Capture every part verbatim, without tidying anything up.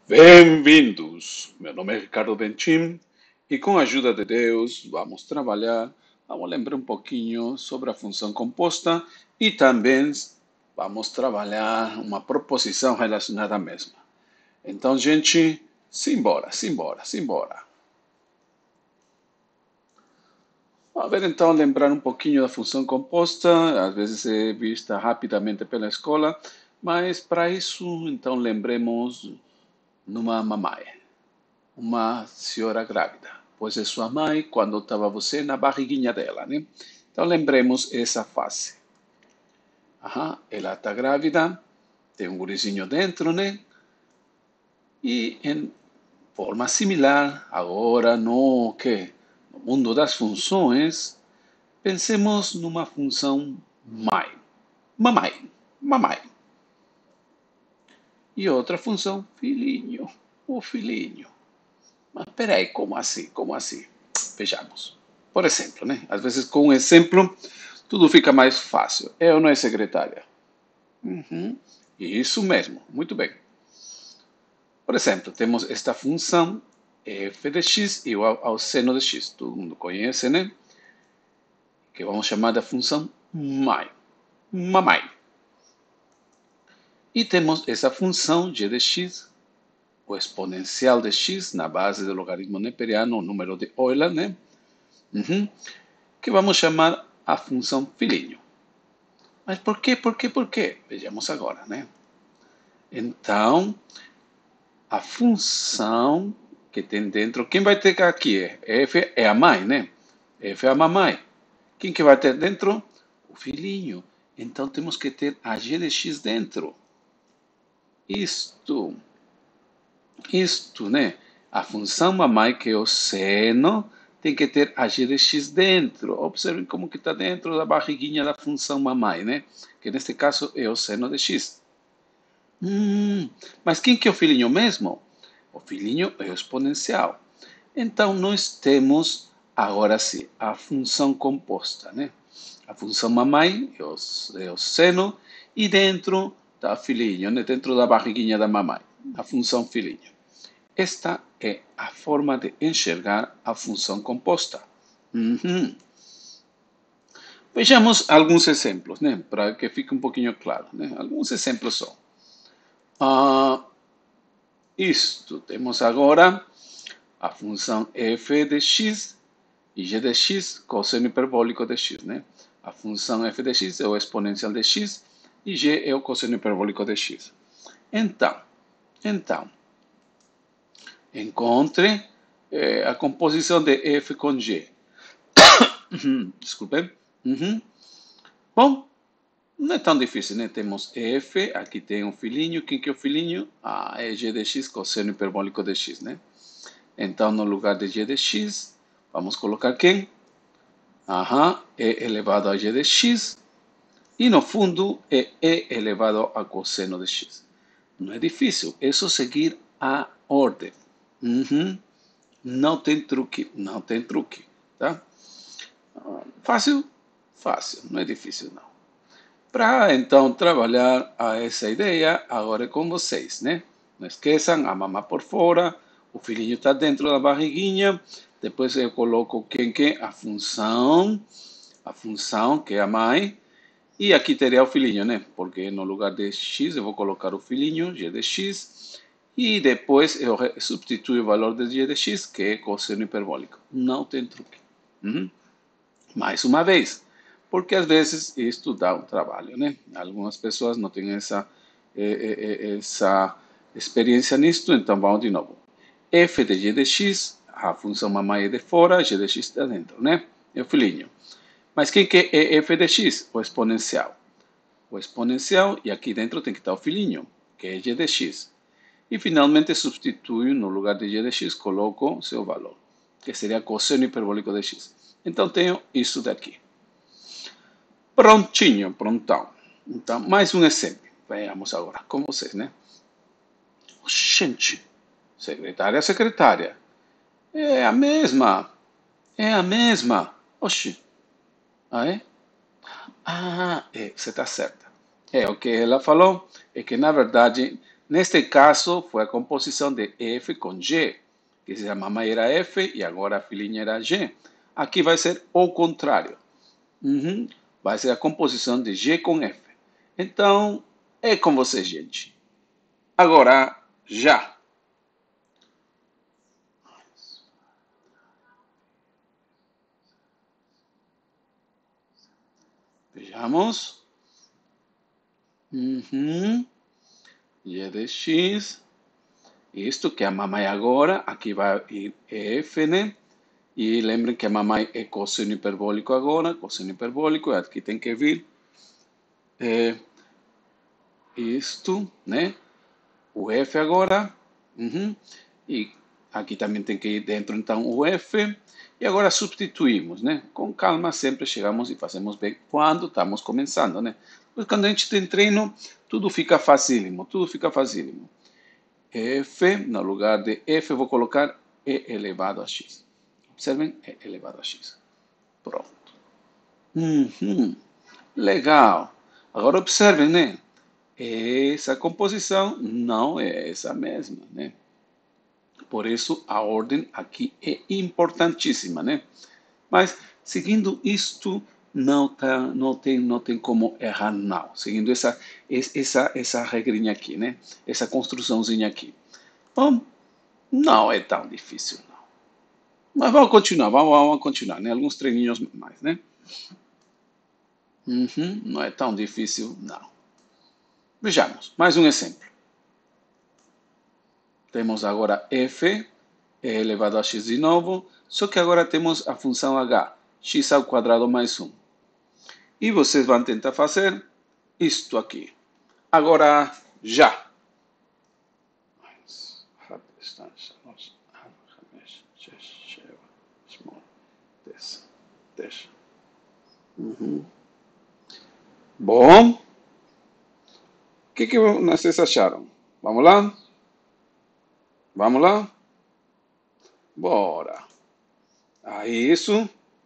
Bem-vindos! Meu nome é Ricardo Benchim e com a ajuda de Deus vamos trabalhar, vamos lembrar um pouquinho sobre a função composta e também vamos trabalhar uma proposição relacionada à mesma. Então, gente, simbora, simbora, simbora. Vamos ver então, lembrar um pouquinho da função composta, às vezes é vista rapidamente pela escola, mas para isso, então, lembremos numa mamãe. Uma senhora grávida, pois é sua mãe quando estava você na barriguinha dela, né? Então lembremos essa fase. Aham, ela está grávida, tem um gurizinho dentro, né? E em forma similar, agora no que no mundo das funções, pensemos numa função mãe, mamãe, mamãe. E outra função filhinho, o filhinho. Mas peraí, como assim? Como assim? Vejamos. Por exemplo, né? Às vezes com um exemplo tudo fica mais fácil. Eu não é secretária. Uhum. Isso mesmo, muito bem. Por exemplo, temos esta função f de x igual ao seno de x. Todo mundo conhece, né? Que vamos chamar da função mãe. Mamãe. E temos essa função g de x, o exponencial de x, na base do logaritmo neperiano, o número de Euler, né? Uhum. Que vamos chamar a função filhinho. Mas por quê, por quê, por quê? Vejamos agora, né? Então, a função que tem dentro, quem vai ter aqui? F é a mãe, né? F é a mamãe. Quem que vai ter dentro? O filhinho. Então, temos que ter a g de x dentro. Isto, isto, né? A função mamãe, que é o seno, tem que ter a g de x dentro. Observem como que está dentro da barriguinha da função mamãe, né? Que neste caso é o seno de x. Hum, mas quem que é o filhinho mesmo? O filhinho é o exponencial. Então, nós temos, agora sim, a função composta, né? A função mamãe é o, é o seno e dentro está o filhinho, né? Dentro da barriguinha da mamãe, a função filhinho. Esta é a forma de enxergar a função composta. Uhum. Vejamos alguns exemplos, né? Para que fique um pouquinho claro, né? Alguns exemplos são. Ah, isto, temos agora a função f de x e g de x, cosseno hiperbólico de x, né? A função f de x é o exponencial de x e g é o cosseno hiperbólico de x. Então, então encontre eh, a composição de f com g. Desculpe. Uhum. Bom, não é tão difícil, né? Temos f, aqui tem um filhinho. Quem que é o filhinho? Ah, é g de x, cosseno hiperbólico de x, né? Então, no lugar de g de x, vamos colocar quem? Aham, e elevado a g de x. E no fundo é e elevado a cosseno de x. Não é difícil, é só seguir a ordem. Uhum. Não tem truque, não tem truque, tá? Fácil? Fácil, não é difícil não. Para então trabalhar a essa ideia, agora é com vocês, né? Não esqueçam, a mamá por fora, o filhinho está dentro da barriguinha, depois eu coloco quem que é a função, a função que é a mãe, e aqui teria o filhinho, né? Porque no lugar de x eu vou colocar o filhinho, g de x, e depois eu substituo o valor de g de x, que é cosseno hiperbólico. Não tem truque. Uhum. Mais uma vez, porque às vezes isto dá um trabalho, né? Algumas pessoas não têm essa, essa experiência nisto, então vamos de novo. F de g de x, a função mamãe é de fora, g de x está dentro, né? É o filhinho. Mas quem que é f de x? O exponencial. O exponencial, e aqui dentro tem que estar o filhinho, que é g de x. E finalmente substituo, no lugar de g de x, coloco seu valor, que seria cosseno hiperbólico de x. Então tenho isso daqui. Prontinho, prontão. Então, mais um exemplo. Vejamos agora com vocês, né? Gente, secretária, secretária. É a mesma. É a mesma. Oxi. Ah, é? Ah, é, você está certa. É, o que ela falou é que, na verdade, Neste caso, foi a composição de F com G, que se a mamãe era F e agora a filhinha era G. Aqui vai ser o contrário. Uhum. Vai ser a composição de G com F. Então, é com você, gente. Agora, já. Vejamos. Uhum. Y de X. Isto que a mamãe agora, aqui vai ir F, né? E lembrem que a mamãe é cosseno hiperbólico agora, cosseno hiperbólico, aqui tem que vir é, isto, né? O F agora, uhum. E aqui também tem que ir dentro então o F, e agora substituímos, né? Com calma sempre chegamos e fazemos bem quando estamos começando, né? Pois quando a gente tem treino, tudo fica facílimo, tudo fica facílimo. F, no lugar de F, vou colocar E elevado a X. Observem, E elevado a X. Pronto. Uhum. Legal. Agora observem, né? Essa composição não é essa mesma, né? Por isso a ordem aqui é importantíssima, né? Mas seguindo isto não tá, não tem, não tem como errar não. Seguindo essa essa essa regrinha aqui, né? Essa construçãozinha aqui. Bom, não é tão difícil não. Mas vamos continuar, vamos, vamos continuar, né? Alguns treininhos mais, né? Uhum, não é tão difícil não. Vejamos, mais um exemplo. Temos agora F é elevado a x de novo, só que agora temos a função h, x ao quadrado mais um. E vocês vão tentar fazer isto aqui. Agora, já. Uhum. Bom, o que, que vocês acharam? Vamos lá? Vamos lá? Bora. Ah, isso.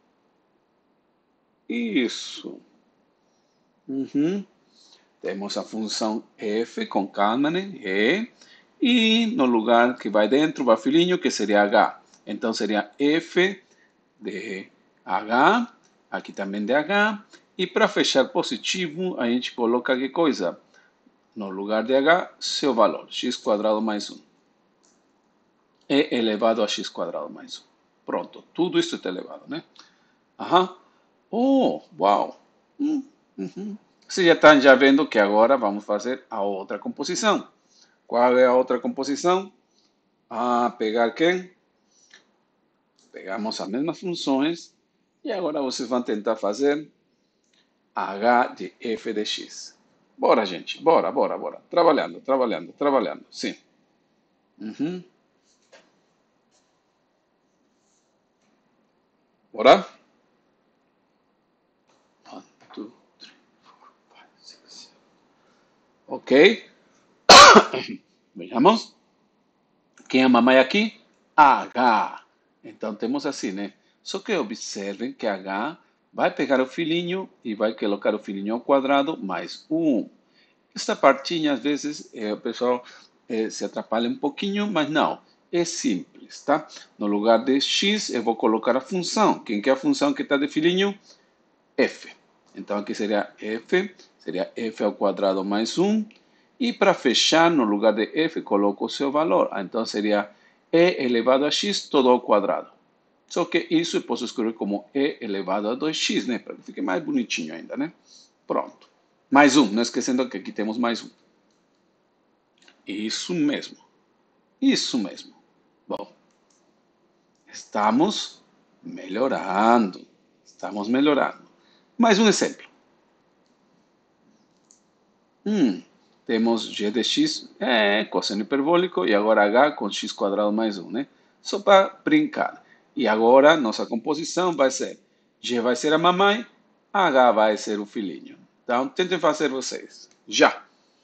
Isso. Uhum. Temos a função f com calma, né? E, e no lugar que vai dentro vai filhinho, que seria h. Então seria f de h, aqui também de h. E para fechar positivo, a gente coloca que coisa? No lugar de h, seu valor, x quadrado mais um. E elevado a x quadrado mais um. Pronto, tudo isso está elevado, né? Aham. Oh, uau. Hum, uhum. Vocês já estão já vendo que agora vamos fazer a outra composição. Qual é a outra composição? Ah, pegar quem? Pegamos as mesmas funções e agora vocês vão tentar fazer h de f de x. Bora, gente. Bora, bora, bora. Trabalhando, trabalhando, trabalhando. Sim. Uhum. Bora? One, two, three, four, five, six, seven. Ok. Vejamos. Quem é a mamãe aqui? H. Então temos assim, né? Só que observem que H vai pegar o filhinho e vai colocar o filhinho ao quadrado mais um. Esta partinha, às vezes, eh, o pessoal eh, se atrapalha um pouquinho, mas não. É simples, tá? No lugar de x, eu vou colocar a função. Quem que é a função que está de filhinho? F. Então aqui seria f, seria f ao quadrado mais um. E para fechar, no lugar de f, coloco o seu valor. Então seria e elevado a x todo ao quadrado. Só que isso eu posso escrever como e elevado a dois x, né? Para que fique mais bonitinho ainda, né? Pronto. Mais um, não esquecendo que aqui temos mais um. Isso mesmo. Isso mesmo. Bom, estamos melhorando. Estamos melhorando. Mais um exemplo. Hum, temos g de x, é, cosseno hiperbólico, e agora h com x quadrado mais um, né? Só para brincar. E agora nossa composição vai ser, g vai ser a mamãe, h vai ser o filhinho. Então, tentem fazer vocês. Já!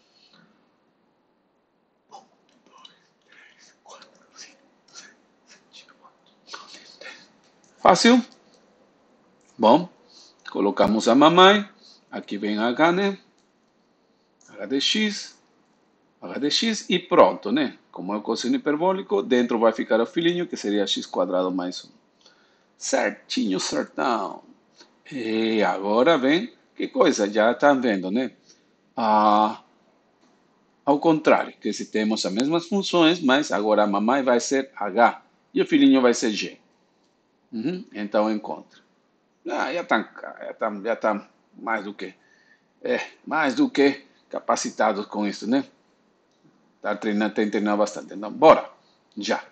Fácil? Bom, colocamos a mamãe, aqui vem h, né? H de x, h de x e pronto, né? Como é o cosseno hiperbólico, dentro vai ficar o filhinho, que seria x quadrado mais um. Certinho, certão. E agora vem, que coisa, já estão vendo, né? Ah, ao contrário, que se temos as mesmas funções, mas agora a mamãe vai ser h e o filhinho vai ser g. Uhum, então encontra. Ah, já está já tá, já tá mais do que, é, mais do que capacitados com isso, né? Tá treinando, tem treinado bastante. Então, bora, já.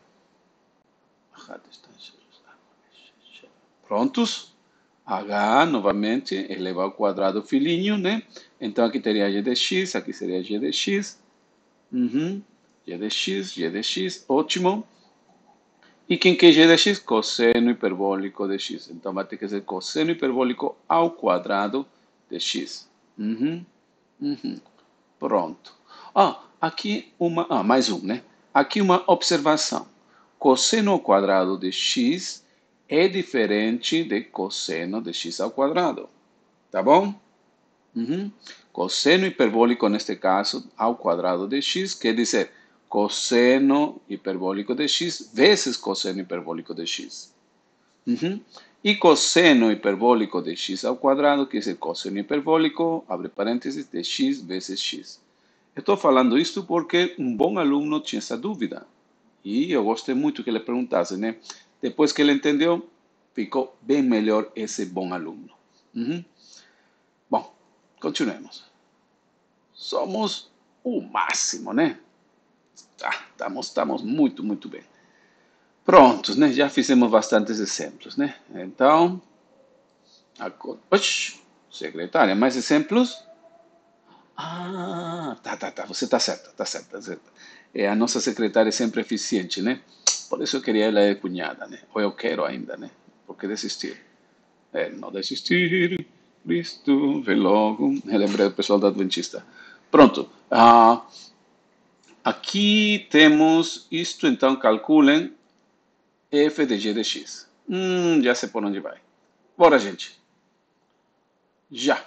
Prontos? H novamente elevado ao quadrado filhinho, né? Então aqui teria g de x, aqui seria g de x. Uhum. G de x, g de x, ótimo. E quem que é g de x? Cosseno hiperbólico de x. Então vai ter que ser cosseno hiperbólico ao quadrado de x. Uhum. Uhum. Pronto. Ah, aqui uma, ah, mais um, né? Aqui uma observação. Cosseno ao quadrado de x é diferente de cosseno de x ao quadrado. Tá bom? Uhum. Cosseno hiperbólico, neste caso, ao quadrado de x, quer dizer cosseno hiperbólico de x vezes cosseno hiperbólico de x. Uhum. E cosseno hiperbólico de x ao quadrado, quer dizer cosseno hiperbólico, abre parênteses, de x vezes x. Estou falando isto porque um bom aluno tinha essa dúvida. E eu gostei muito que ele perguntasse, né? Depois que ele entendeu, ficou bem melhor esse bom aluno. Uhum. Bom, continuemos. Somos o máximo, né? Tá, estamos, estamos muito, muito bem. Prontos, né? Já fizemos bastantes exemplos, né? Então, agora... Oxi, secretária, mais exemplos? Ah, tá, tá, tá. Você tá certa, tá certa, tá certa. É, a nossa secretária é sempre eficiente, né? Por isso eu queria ela de cunhada, né? Ou eu quero ainda, né? Por que desistir? É, não desistir, Cristo, vem logo. Relembrei o pessoal da Adventista. Pronto. Ah, aqui temos isto, então calculem f de g de x. Hum, já sei por onde vai. Bora, gente. Já.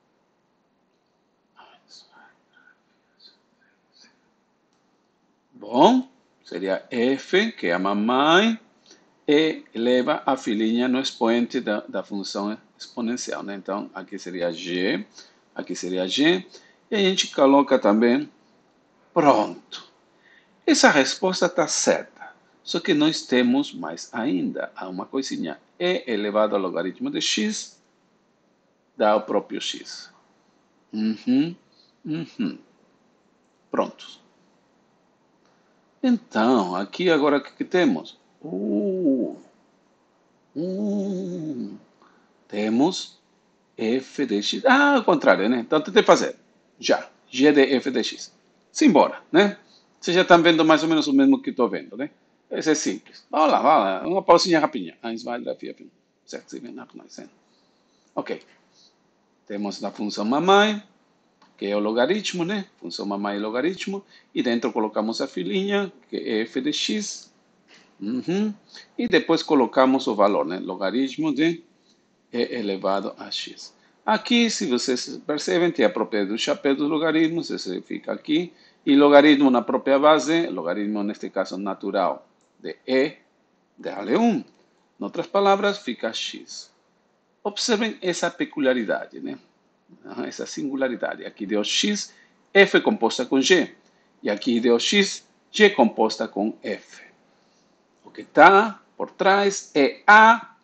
Bom, seria f, que é a mamãe, e eleva a filhinha no expoente da, da função exponencial, né? Então, aqui seria g, aqui seria g, e a gente coloca também pronto. Essa resposta está certa, só que nós temos mais ainda uma coisinha. E elevado ao logaritmo de x dá o próprio x. Uhum, uhum. Pronto. Então, aqui agora o que, que temos? Uh, uh, temos f de x. Ah, ao contrário, né? Então, tentei fazer. Já. G de f de x. Simbora, né? Vocês já estão vendo mais ou menos o mesmo que estou vendo, né? Esse é simples. Vamos lá, vamos lá. Uma pausinha rapidinha. eins, zwei, drei, vier, fünf, sechs, sieben, acht, neun, zehn. Ok. Temos a função mamãe, que é o logaritmo, né? Função mamãe e logaritmo. E dentro colocamos a filhinha, que é f de x. Uhum. E depois colocamos o valor, né? Logaritmo de e elevado a x. Aqui, se vocês percebem, tem a propriedade do chapéu dos logaritmos, esse fica aqui. E logaritmo na própria base, logaritmo neste caso natural de e, dá-lhe um. Em outras palavras, fica x. Observem essa peculiaridade, né? Essa singularidade. Aqui deu x, f composta com g. E aqui deu x, g composta com f. O que está por trás é a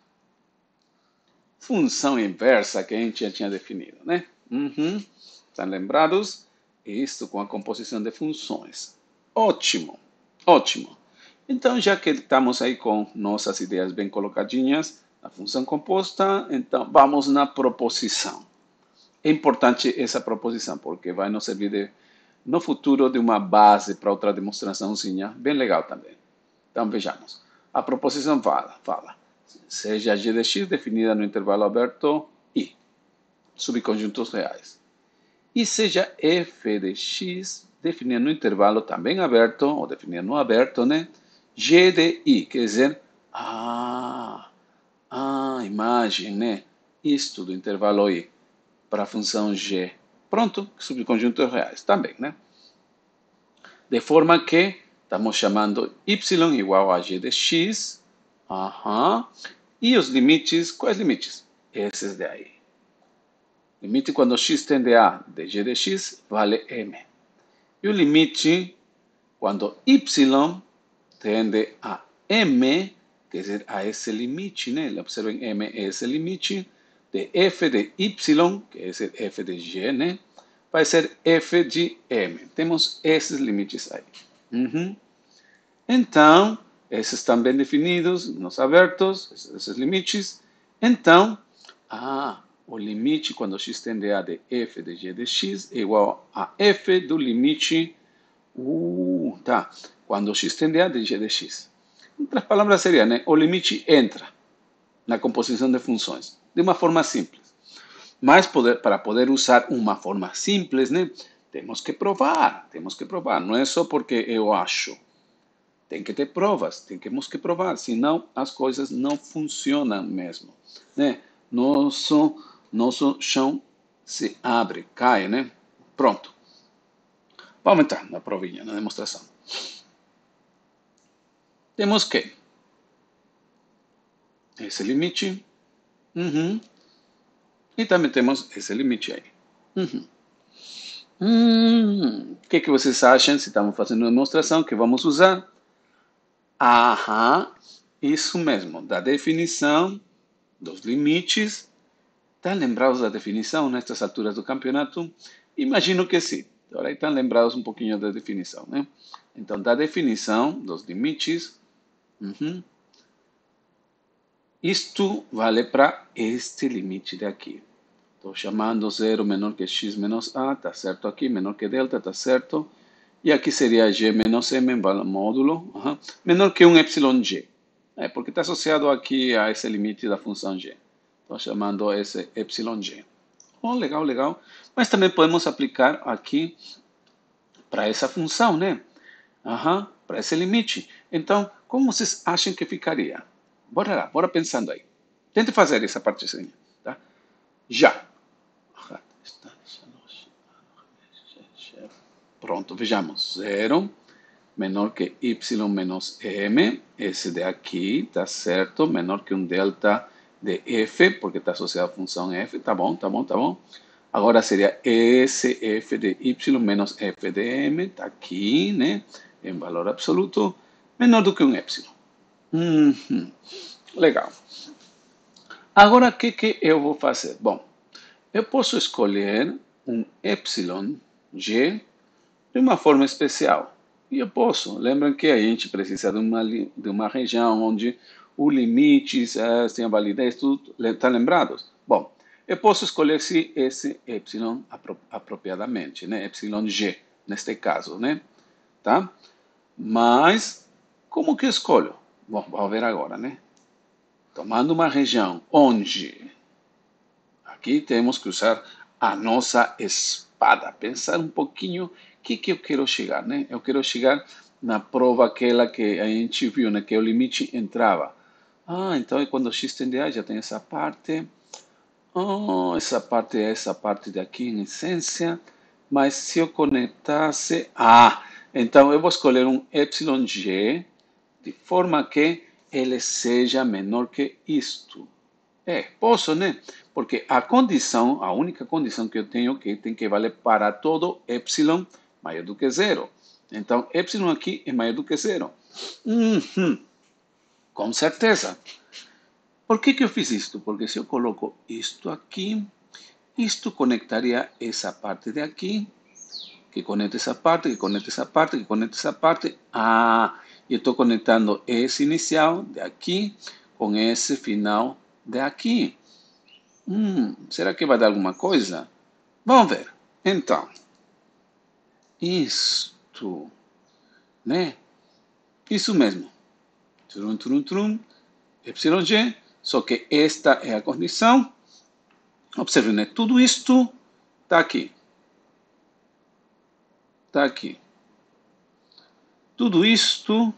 função inversa que a gente já tinha definido, né? Uhum. Estão lembrados? Isso com a composição de funções. Ótimo, ótimo. Então, já que estamos aí com nossas ideias bem colocadinhas, a função composta, então vamos na proposição. É importante essa proposição, porque vai nos servir de, no futuro de uma base para outra demonstraçãozinha, bem legal também. Então, vejamos. A proposição fala, fala. Seja g de x definida no intervalo aberto I, subconjuntos reais. E seja f de x definida no intervalo também aberto, ou definida no aberto, né? G de I, quer dizer, ah, a imagem, né? Isto do intervalo I para a função g. Pronto, subconjuntos reais também, né? De forma que estamos chamando y igual a g de x. Aham. E os limites, quais limites? Esses de aí. Limite quando x tende a de g de x vale m. E o limite quando y tende a m, quer dizer, a esse limite, né? Observem, m é esse limite de f de y, que é esse f de g, né? Vai ser f de m. Temos esses limites aí. Uhum. Então, esses estão bem definidos, nos abertos, esses limites. Então, ah, o limite quando x tende a de f de g de x é igual a f do limite, uh, tá, quando x tende a de g de x. Em outras palavras seria, né, o limite entra na composição de funções, de uma forma simples. Mas poder, para poder usar uma forma simples, né, temos que provar, temos que provar. Não é só porque eu acho. Tem que ter provas, temos que provar, senão as coisas não funcionam mesmo, né? Nosso, nosso chão se abre, cai, né? Pronto. Vamos entrar na provinha, na demonstração. Temos que esse limite, uhum, e também temos esse limite aí. Uhum. Hum, o que, que vocês acham, se estamos fazendo uma demonstração, que vamos usar? Aham, isso mesmo, da definição dos limites. Estão lembrados da definição nestas alturas do campeonato? Imagino que sim. Agora estão lembrados um pouquinho da definição, né? Então, da definição dos limites, uhum, isto vale para este limite daqui. Estou chamando zero menor que x menos a, está certo aqui, menor que delta, está certo. E aqui seria g menos m, módulo, uhum, menor que um epsilon g. É, porque está associado aqui a esse limite da função g. Estou chamando esse epsilon g. Oh, legal, legal. Mas também podemos aplicar aqui para essa função, né? Uhum, para esse limite. Então, como vocês acham que ficaria? Bora lá, bora pensando aí. Tente fazer essa partezinha, tá? Já. Pronto, vejamos. Zero menor que y menos m, esse de aqui, tá certo? Menor que um delta de f, porque está associado à função f, tá bom, tá bom, tá bom. Agora seria esse f de y menos f de m, tá aqui, né? Em valor absoluto, menor do que um epsilon. Uhum. Legal. Agora, o que, que eu vou fazer? Bom, eu posso escolher um epsilon g de uma forma especial. E eu posso. Lembram que a gente precisa de uma, de uma região onde o limite é, tem a validez, tudo. Está lembrados? Bom, eu posso escolher se esse epsilon apro apropriadamente, né? Epsilon g, neste caso, né? Tá? Mas, como que eu escolho? Bom, vamos ver agora, né? Tomando uma região onde aqui temos que usar a nossa espada, pensar um pouquinho o que, que eu quero chegar, né? Eu quero chegar na prova aquela que a gente viu, né? Que o limite entrava. Ah, então quando x tende a já tem essa parte. Oh, essa parte é essa parte daqui em essência. Mas se eu conectasse... Ah, então eu vou escolher um epsilon g de forma que ele seja menor que isto. É, posso, né? Porque a condição, a única condição que eu tenho que tem que valer para todo epsilon maior do que zero. Então, epsilon aqui é maior do que zero. Uhum, com certeza. Por que, que eu fiz isto? Porque se eu coloco isto aqui, isto conectaria essa parte de aqui, que conecta essa parte, que conecta essa parte, que conecta essa parte. Ah, eu estou conectando esse inicial de aqui com esse final de aqui. Hum, será que vai dar alguma coisa? Vamos ver. Então, isto, né? Isso mesmo. Trum, trum, trum, epsilon g, só que esta é a condição. Observe, né? Tudo isto está aqui. Está aqui. Tudo isto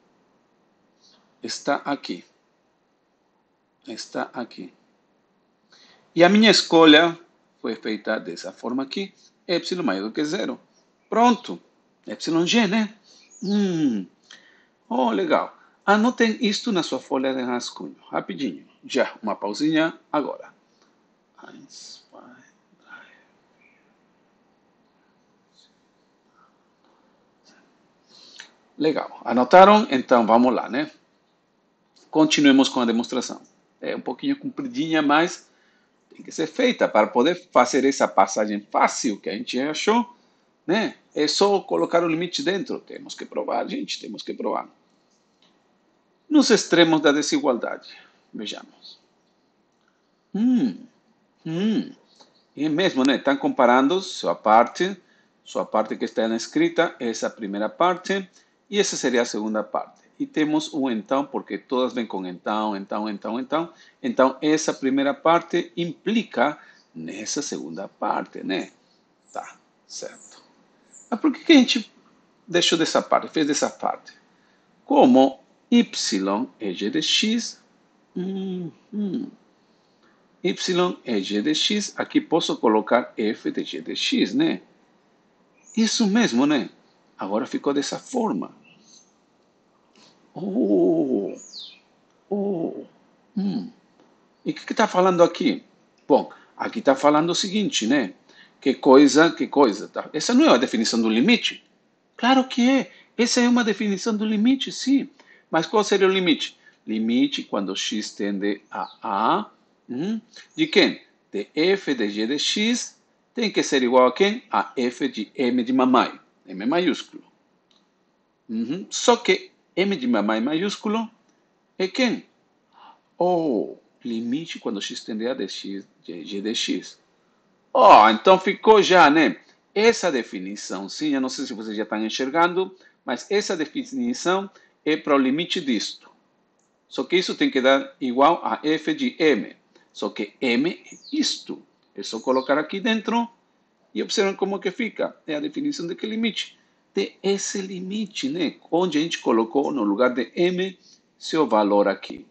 está aqui. Está aqui. E a minha escolha foi feita dessa forma aqui. Epsilon maior do que zero. Pronto. Epsilon G, né? Hum, oh, legal. Anotem isto na sua folha de rascunho, rapidinho. Já, uma pausinha agora. Eins, zwei, legal. Anotaram? Então vamos lá, né? Continuemos com a demonstração. É um pouquinho compridinha, mas tem que ser feita para poder fazer essa passagem fácil que a gente achou, né? É só colocar o limite dentro. Temos que provar, gente, temos que provar. Nos extremos da desigualdade, vejamos. Hum, hum. E mesmo, né? Estão comparando sua parte, sua parte que está na escrita, essa primeira parte, e essa seria a segunda parte. E temos o então, porque todas vêm com então, então, então, então. Então, essa primeira parte implica nessa segunda parte, né? Tá, certo. Mas por que que a gente deixou dessa parte, fez dessa parte? Como y é g de x, hum, hum. Y é g de x, aqui posso colocar f de g de x, né? Isso mesmo, né? Agora ficou dessa forma. Oh, oh, hum. E o que está falando aqui? Bom, aqui está falando o seguinte, né? Que coisa, que coisa. Tá? Essa não é a definição do limite? Claro que é. Essa é uma definição do limite, sim. Mas qual seria o limite? Limite quando x tende a A, hum, de quem? De f de g de x tem que ser igual a quem? A f de m de mamãe, m maiúsculo. Uhum. Só que m de mamãe maiúsculo é quem? O limite quando x tende a de x, de g de x. Oh, então ficou já, né? Essa definição, sim, eu não sei se vocês já estão enxergando, mas essa definição é para o limite disto. Só que isso tem que dar igual a f de m. Só que m é isto. É só colocar aqui dentro e observam como que fica. É a definição de que limite? De esse limite, né? Onde a gente colocou no lugar de m seu valor aqui.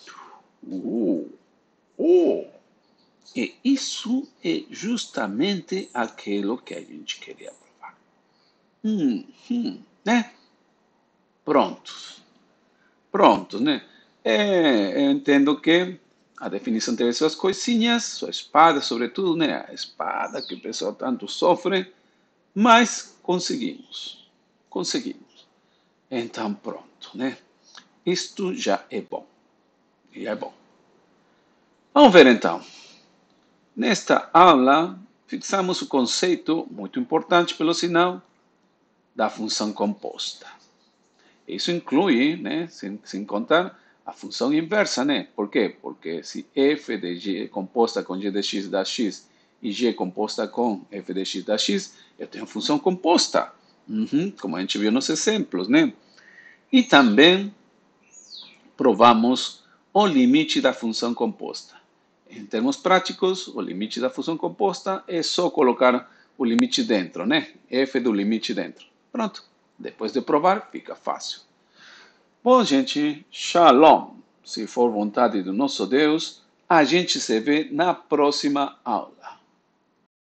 Uh, uh. E isso é justamente aquilo que a gente queria provar. Hum, hum, né? Prontos. Pronto, né? É, eu entendo que a definição teve suas coisinhas, sua espada, sobretudo, né? A espada que o pessoal tanto sofre, mas conseguimos. Conseguimos. Então, pronto, né? Isto já é bom. Já é bom. Vamos ver então. Nesta aula, fixamos o conceito, muito importante pelo sinal, da função composta. Isso inclui, né, sem, sem contar, a função inversa, né? Por quê? Porque se f de g é composta com g de x dá x e g é composta com f de x dá x, eu tenho função composta, uhum, como a gente viu nos exemplos, né? E também provamos o limite da função composta. Em termos práticos, o limite da função composta é só colocar o limite dentro, né? F do limite dentro. Pronto. Depois de provar, fica fácil. Bom, gente, shalom. Se for vontade do nosso Deus, a gente se vê na próxima aula.